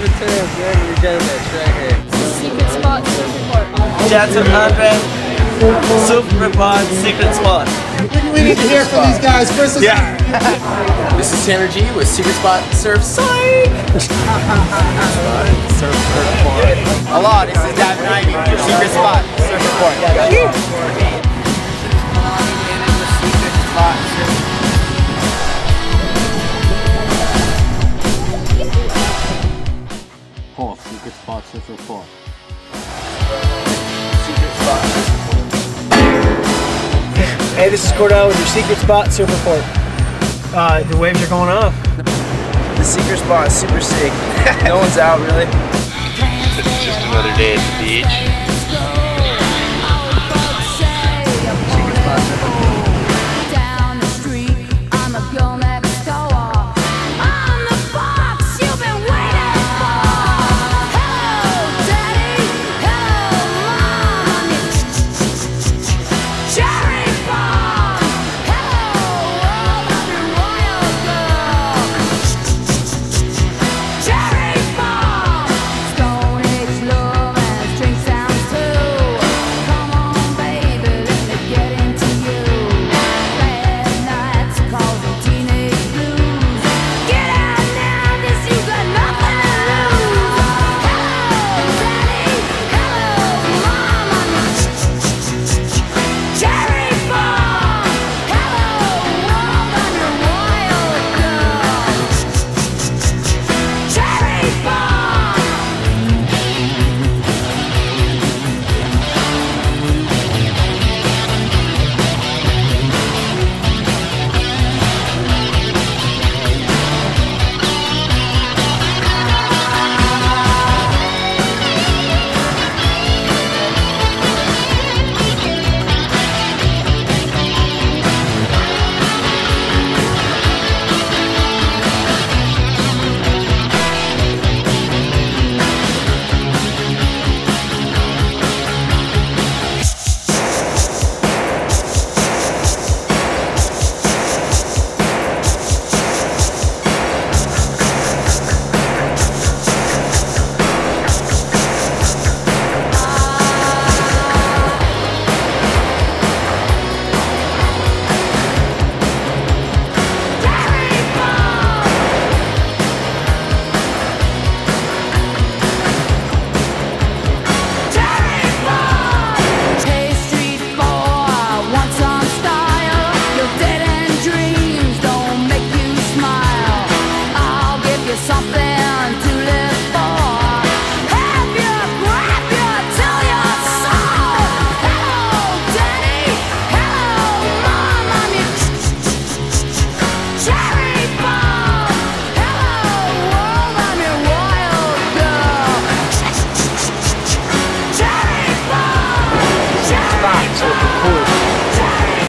the terms, man. Regenerates right here. Secret spot, surf report. Jansen 100, surf report, secret spot. We need to hear from these guys. First, This is Tanner G with Secret Spot Surf Psych! Surf Report. Hello, this is Davin Ivey with Secret Spot Surf Report. Secret spot, surf report. Hey, this is Cordell with your Secret Spot Surf Report. The waves are going off. The secret spot is super sick. No one's out really. It's just another day at the beach.